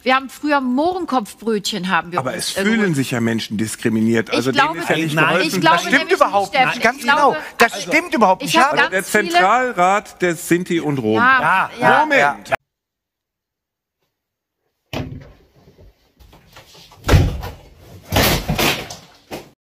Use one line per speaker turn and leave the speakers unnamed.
Wir haben früher Mohrenkopfbrötchen haben wir.
Aber es fühlen sich ja Menschen diskriminiert. Also denen ist ja nicht geholfen.
Das stimmt überhaupt nicht. Ganz genau. Das stimmt überhaupt nicht.
Der Zentralrat der Sinti und Rom.
Ja.
Moment.